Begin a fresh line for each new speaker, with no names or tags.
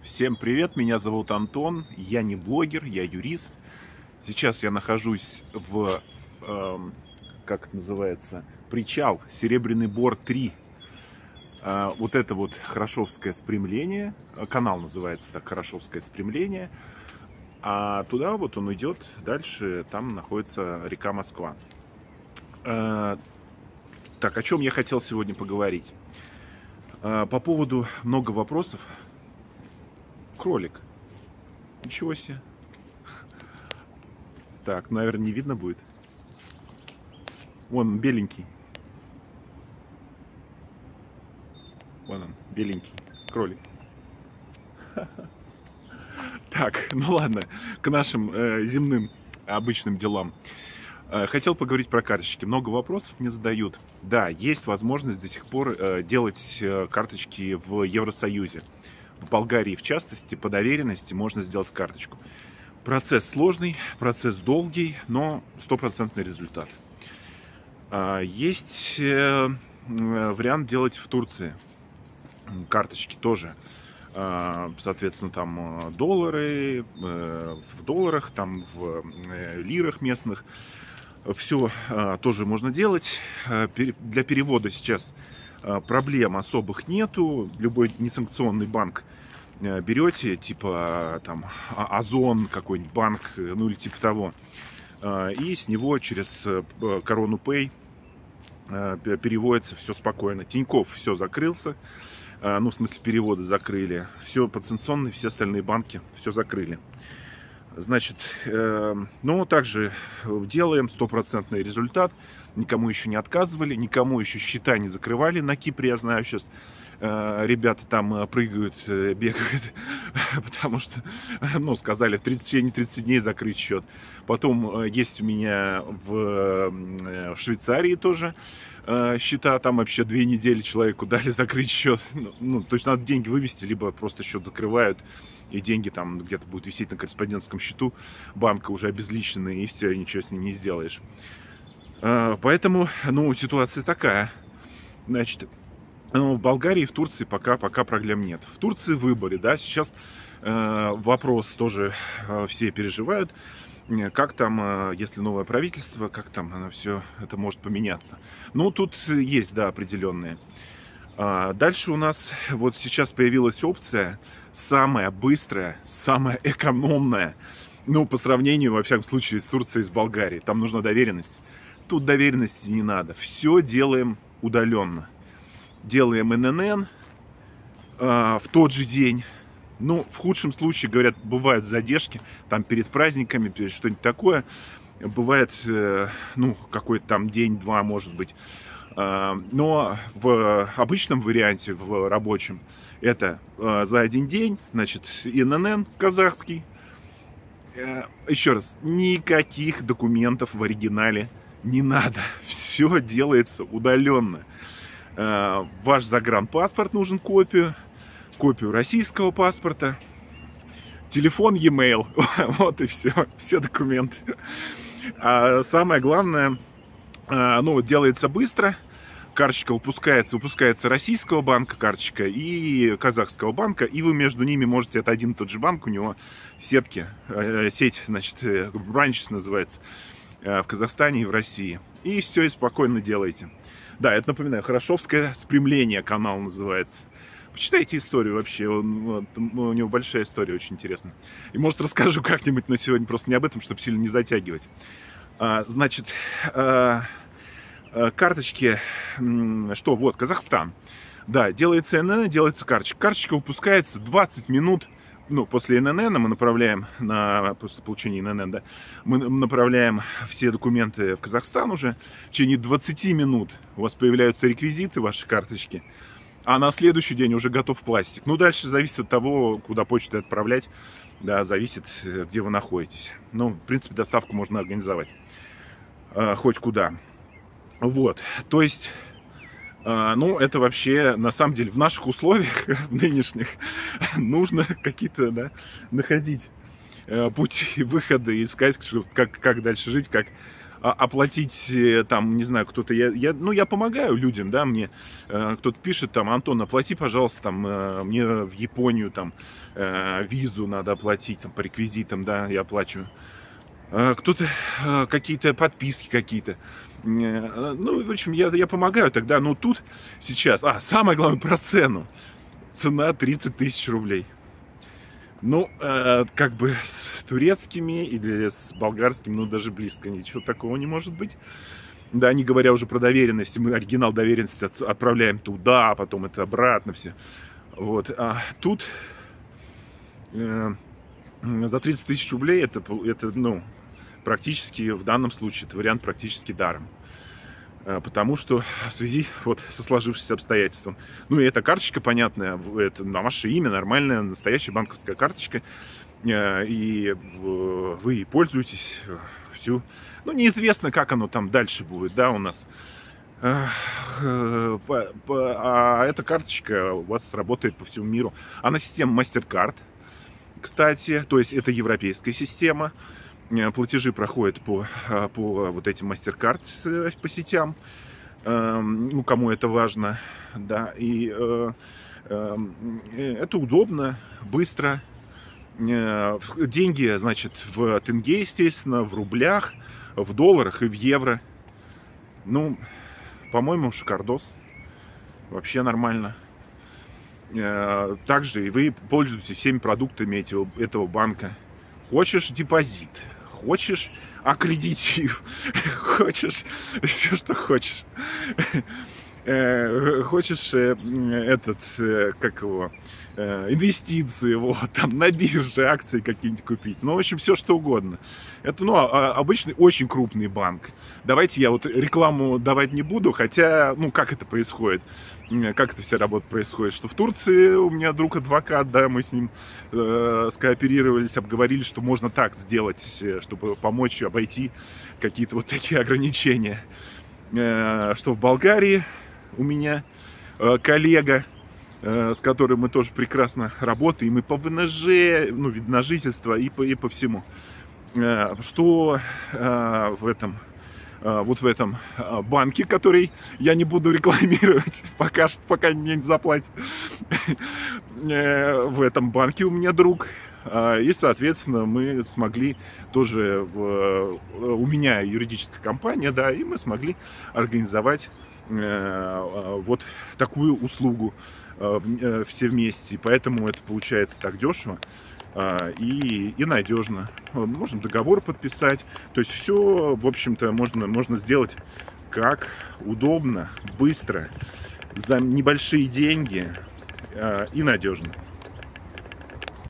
Всем привет, меня зовут Антон, я не блогер, я юрист. Сейчас я нахожусь в, как это называется, причал Серебряный Бор 3. Вот это вот Хорошевское спрямление, канал называется так, Хорошевское спрямление. А туда вот он идет, дальше там находится река Москва. Так, о чем я хотел сегодня поговорить? По поводу много вопросов. Кролик. Ничего себе. Так, наверное, не видно будет. Вон, беленький. Вон он, беленький кролик. Так, ну ладно, к нашим земным обычным делам. Хотел поговорить про карточки. Много вопросов мне задают. Да, есть возможность до сих пор делать карточки в Евросоюзе. В Болгарии, в частности, по доверенности можно сделать карточку. Процесс сложный, процесс долгий, но стопроцентный результат. Есть вариант делать в Турции карточки тоже. Соответственно, там доллары, в долларах, там в лирах местных. Все тоже можно делать. Для перевода сейчас проблем особых нету. Любой несанкционный банк берете, типа там Озон, какой-нибудь банк, ну или типа того, и с него через Корону Пэй переводится все спокойно. Тинькофф все закрылся, ну в смысле переводы закрыли. Все подсанкционные, все остальные банки все закрыли. Значит, ну также делаем стопроцентный результат. Никому еще не отказывали, никому еще счета не закрывали. На Кипре, я знаю, сейчас ребята там прыгают, бегают, потому что, ну, сказали, в течение 30 дней закрыть счет. Потом есть у меня в Швейцарии тоже счета, там вообще 2 недели человеку дали закрыть счет. Ну, то есть надо деньги вывести, либо просто счет закрывают, и деньги там где-то будут висеть на корреспондентском счету банка, уже обезличенные, и все, ничего с ним не сделаешь. Поэтому, ну, ситуация такая. Значит, в Болгарии и в Турции пока проблем нет. В Турции выборы, да, сейчас вопрос тоже все переживают, как там, если новое правительство, как там оно все это может поменяться. Ну, тут есть, да, определенные. Дальше у нас вот сейчас появилась опция самая быстрая, самая экономная, ну, по сравнению, во всяком случае, с Турцией и с Болгарией. Там нужна доверенность. Тут доверенности не надо. Все делаем удаленно. Делаем ННН в тот же день. Ну, в худшем случае, говорят, бывают задержки. Там перед праздниками, перед что-нибудь такое. Бывает, ну, какой-то там день-два, может быть. Но в обычном варианте, в рабочем, это за один день, значит, ИНН казахский. Еще раз, никаких документов в оригинале не надо. Все делается удаленно. Ваш загранпаспорт нужен, копию российского паспорта, телефон, e-mail. Вот и все документы. А самое главное, ну, делается быстро. Карточка выпускается российского банка карточка и казахского банка, и вы между ними можете, это один и тот же банк, у него сеть, значит, branches называется, в Казахстане и в России. И все, и спокойно делаете. Да, это, напоминаю, Хорошевское спрямление канал называется. Почитайте историю вообще, у него большая история, очень интересная. И, может, расскажу как-нибудь, но сегодня просто не об этом, чтобы сильно не затягивать. Значит, карточки, что, вот, Казахстан. Да, делается ННН, делается карточка. Карточка выпускается 20 минут. Ну, после ННН мы направляем, после получения ННН, да, мы направляем все документы в Казахстан уже. В течение 20 минут у вас появляются реквизиты вашей карточки, а на следующий день уже готов пластик. Ну, дальше зависит от того, куда почту отправлять, да, зависит, где вы находитесь. Ну, в принципе, доставку можно организовать хоть куда. Вот, то есть... Ну, это вообще, на самом деле, в наших условиях, в нынешних, нужно какие-то, да, находить пути выхода и искать, как дальше жить, как оплатить, там, не знаю, кто-то, ну, я помогаю людям, да, мне кто-то пишет, там, Антон, оплати, пожалуйста, там, мне в Японию, там, визу надо оплатить, там, по реквизитам, да, я оплачиваю. Кто-то какие-то подписки какие-то. Ну, в общем, я помогаю тогда, но тут сейчас, самое главное про цену. Цена 30 тысяч рублей. Ну, как бы с турецкими или с болгарскими, ну, даже близко ничего такого не может быть. Да, не говоря уже про доверенности, мы оригинал доверенности отправляем туда, а потом это обратно все. Вот, а тут за 30 тысяч рублей это, ну, практически, в данном случае, это вариант практически даром. Потому что в связи вот со сложившимся обстоятельством. Ну и эта карточка, понятная, это на ваше имя, нормальная, настоящая банковская карточка. И вы пользуетесь всю. Ну, неизвестно, как оно там дальше будет, да, у нас. А эта карточка у вас работает по всему миру. Она система MasterCard, кстати, то есть это европейская система. Платежи проходят по вот этим MasterCard по сетям, ну, кому это важно, да, и это удобно, быстро. Деньги, значит, в тенге, естественно, в рублях, в долларах и в евро. Ну, по-моему, шикардос. Вообще нормально. Также и вы пользуетесь всеми продуктами этого банка. Хочешь депозит, хочешь аккредитив, хочешь все, что хочешь. Хочешь как его, инвестиции, вот, там, на бирже акции какие-нибудь купить. Ну, в общем, все, что угодно. Это, ну, обычный очень крупный банк. Давайте я вот рекламу давать не буду, хотя, ну, как это происходит? Как это вся работа происходит? Что в Турции у меня друг адвокат, да, мы с ним скооперировались, обговорили, что можно так сделать, чтобы помочь обойти какие-то вот такие ограничения. Что в Болгарии у меня коллега, с которым мы тоже прекрасно работаем, и по ВНЖ, ну, вид на жительство, и по всему. Что в этом банке, который я не буду рекламировать, пока мне не заплатят. В этом банке у меня друг. И, соответственно, мы смогли тоже, у меня юридическая компания, да, и мы смогли организовать вот такую услугу все вместе. Поэтому это получается так дешево и надежно. Можно договор подписать. То есть все, в общем-то, можно сделать как удобно, быстро, за небольшие деньги и надежно.